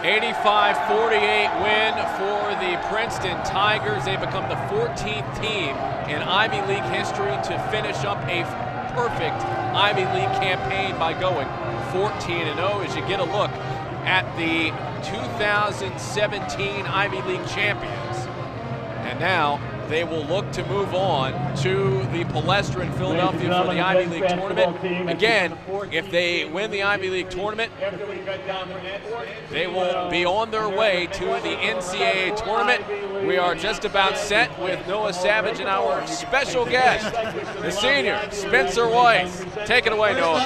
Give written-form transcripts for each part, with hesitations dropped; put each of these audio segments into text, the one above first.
85-48 win for the Princeton Tigers. They become the 14th team in Ivy League history to finish up a perfect Ivy League campaign by going 14-0 as you get a look at the 2017 Ivy League champions. And now they will look to move on to the Palestra in Philadelphia for the Ivy League tournament. Again, if they win the Ivy League tournament, they will be on their way to the NCAA tournament. We are just about set with Noah Savage and our special guest, the senior, Spencer Weisz. Take it away, Noah.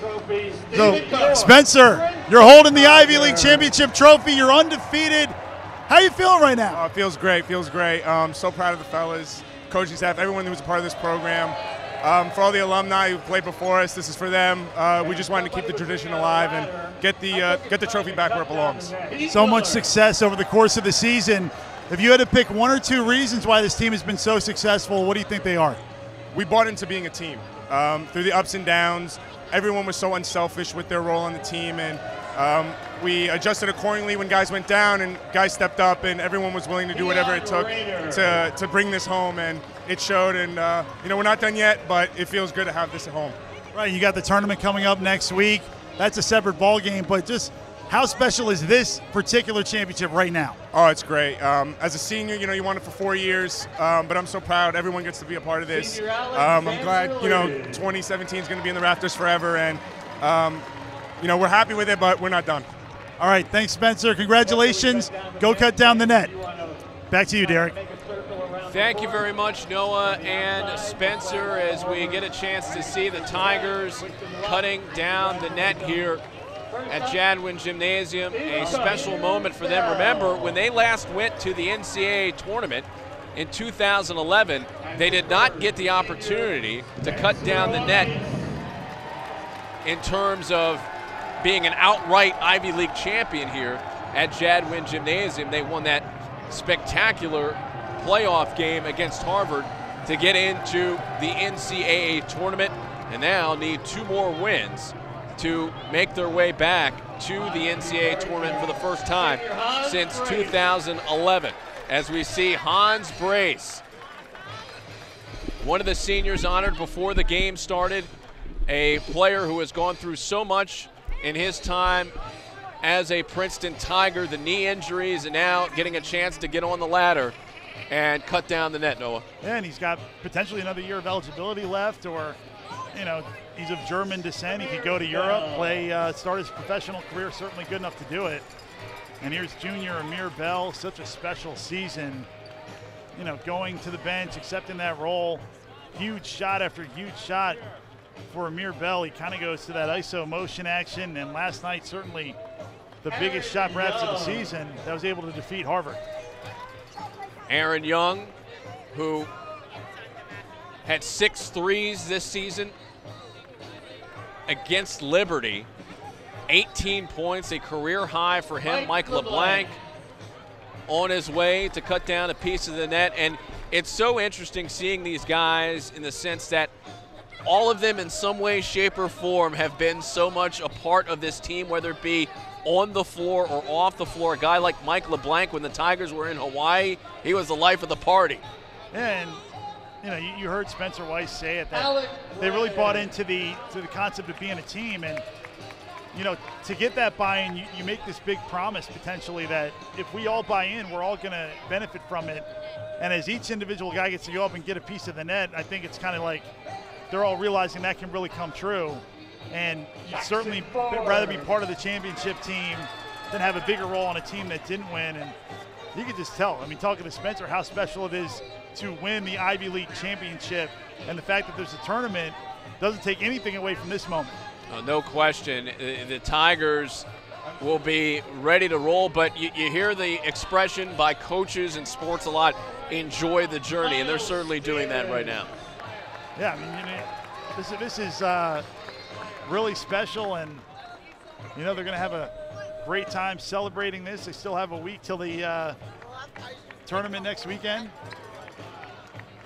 So, Spencer, you're holding the Ivy League championship trophy. You're undefeated. How are you feeling right now? It feels great, so proud of the fellas, coaching staff, everyone who was a part of this program. For all the alumni who played before us, this is for them. We just wanted to keep the tradition alive and get the trophy back where it belongs. So much success over the course of the season. If you had to pick one or two reasons why this team has been so successful, what do you think they are? We bought into being a team. Through the ups and downs, everyone was so unselfish with their role on the team, and we adjusted accordingly when guys went down and guys stepped up, and everyone was willing to do whatever it took to bring this home, and it showed. And we're not done yet, but it feels good to have this at home. Right, you got the tournament coming up next week. That's a separate ball game, but just how special is this particular championship right now? Oh, it's great. As a senior, you want it for 4 years, but I'm so proud everyone gets to be a part of this. I'm glad 2017 is going to be in the rafters forever, and we're happy with it, but we're not done. All right, thanks, Spencer. Congratulations. Go cut down the net. Back to you, Derek. Thank you very much, Noah and Spencer, as we get a chance to see the Tigers cutting down the net here at Jadwin Gymnasium. A special moment for them. Remember, when they last went to the NCAA tournament in 2011, they did not get the opportunity to cut down the net in terms of being an outright Ivy League champion here at Jadwin Gymnasium. They won that spectacular playoff game against Harvard to get into the NCAA tournament, and now need 2 more wins to make their way back to the NCAA tournament for the first time since 2011. As we see Hans Brace, one of the seniors honored before the game started, a player who has gone through so much in his time as a Princeton Tiger, the knee injuries, and now getting a chance to get on the ladder and cut down the net, Noah. Yeah, and he's got potentially another year of eligibility left, or, he's of German descent. He could go to Europe, start his professional career, certainly good enough to do it. And here's junior Amir Bell, such a special season, going to the bench, accepting that role. Huge shot after huge shot for Amir Bell. He kind of goes to that ISO motion action, and last night certainly the biggest shot perhaps of the season that was able to defeat Harvard. Aaron Young, who had 6 threes this season against Liberty, 18 points, a career high for him. Mike LeBlanc on his way to cut down a piece of the net, and it's so interesting seeing these guys in the sense that all of them in some way, shape, or form have been so much a part of this team, whether it be on the floor or off the floor. A guy like Mike LeBlanc, when the Tigers were in Hawaii, he was the life of the party. And you heard Spencer Weisz say it, that they really bought into the concept of being a team. And to get that buy-in, you make this big promise potentially that if we all buy in, we're all going to benefit from it. And as each individual guy gets to go up and get a piece of the net, I think it's kind of like they're all realizing that can really come true. And you'd certainly rather be part of the championship team than have a bigger role on a team that didn't win. And you could just tell, talking to Spencer, how special it is to win the Ivy League championship. And the fact that there's a tournament doesn't take anything away from this moment. No question. The Tigers will be ready to roll, but you hear the expression by coaches in sports a lot, enjoy the journey, and they're certainly doing that right now. Yeah, this is really special, and they're going to have a great time celebrating this. They still have a week till the tournament next weekend.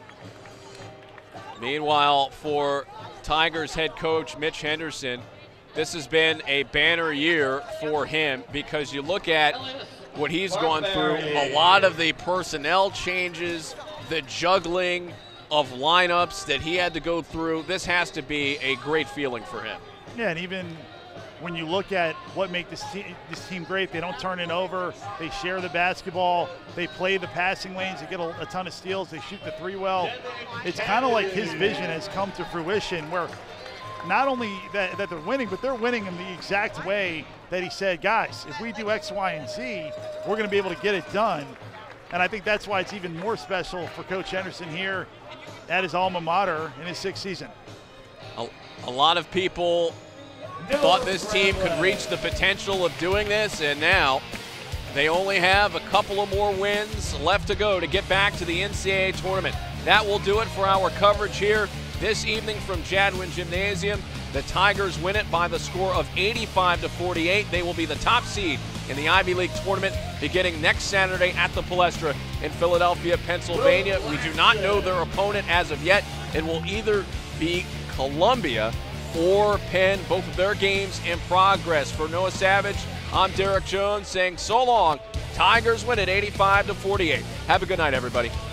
Meanwhile, for Tigers head coach Mitch Henderson, this has been a banner year for him, because you look at what he's gone through, a lot of the personnel changes, the juggling of lineups that he had to go through. This has to be a great feeling for him. Yeah, and even when you look at what makes this team great, they don't turn it over, they share the basketball, they play the passing lanes, they get a ton of steals, they shoot the three well. It's kind of like his vision has come to fruition, where not only that they're winning, but they're winning in the exact way that he said, guys, if we do X, Y, and Z, we're going to be able to get it done. And I think that's why it's even more special for Coach Henderson here at his alma mater in his 6th season. A lot of people thought this team could reach the potential of doing this, and now they only have a couple of more wins left to go to get back to the NCAA tournament. That will do it for our coverage here this evening from Jadwin Gymnasium. The Tigers win it by the score of 85-48. They will be the top seed in the Ivy League tournament beginning next Saturday at the Palestra in Philadelphia, Pennsylvania. We do not know their opponent as of yet. It will either be Columbia or Penn, both of their games in progress. For Noah Savage, I'm Derek Jones saying so long. Tigers win it 85-48. Have a good night, everybody.